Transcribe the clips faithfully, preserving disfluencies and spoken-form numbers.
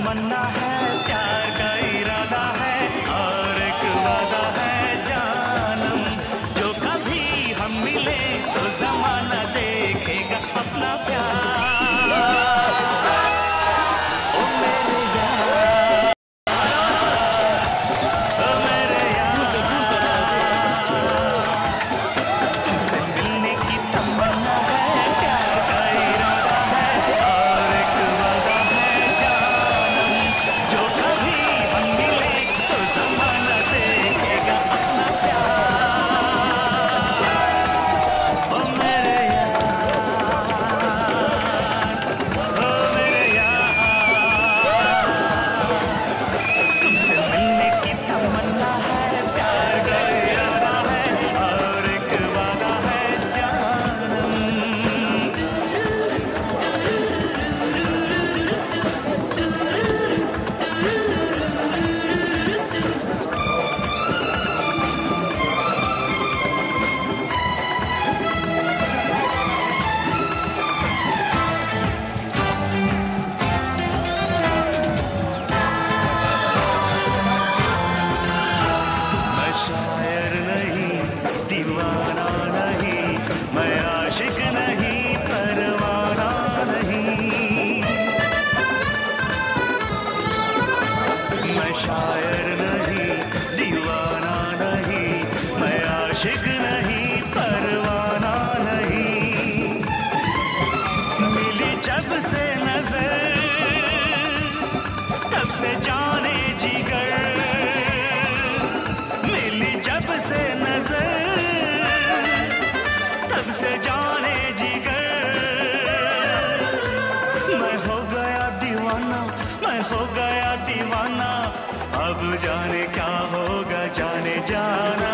तमन्ना है, प्यार का इरादा है और एक वादा है जानम, जो कभी हम मिले तो जमाना देखेगा अपना प्यार। शायर नहीं, दीवाना नहीं, मैं आशिक नहीं, परवाना नहीं। मैं शायर नहीं, दीवाना नहीं, मैं आशिक नहीं, परवाना नहीं। मिली जब से नजर तब से जाने जिगर, जब से नजर तब से जाने जिगर। मैं हो गया दीवाना, मैं हो गया दीवाना, अब जाने क्या होगा जाने जाना।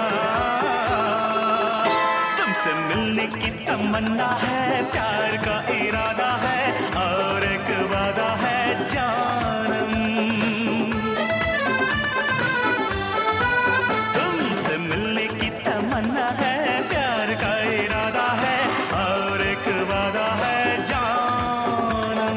तुमसे मिलने की तमन्ना है, प्यार का इरादा है और एक वादा है जानम। तुमसे मिलने की तमन्ना है, प्यार का इरादा है और एक वादा है जानम।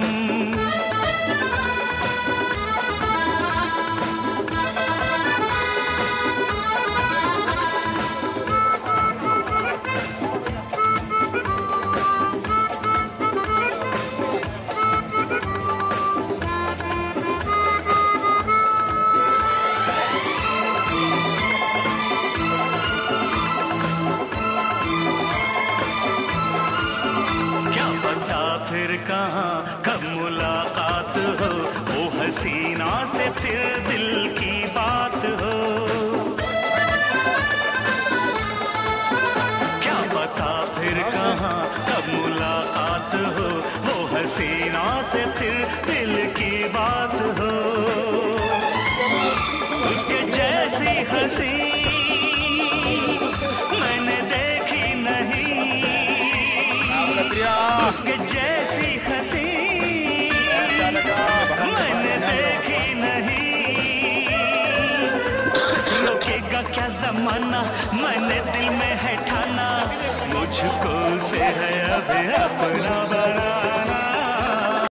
फिर कहाँ कब मुलाकात हो, वो हसीना से फिर दिल की बात हो। क्या पता फिर कहाँ कब मुलाकात हो, वो हसीना से फिर दिल की बात हो। उसके जैसी हंसी मैंने देखी नहीं, उसके जैसी हंसी मैंने देखी नहीं। रोकेगा क्या जमाना, मैंने दिल में है ठाना, मुझको से है अभी अपना बना।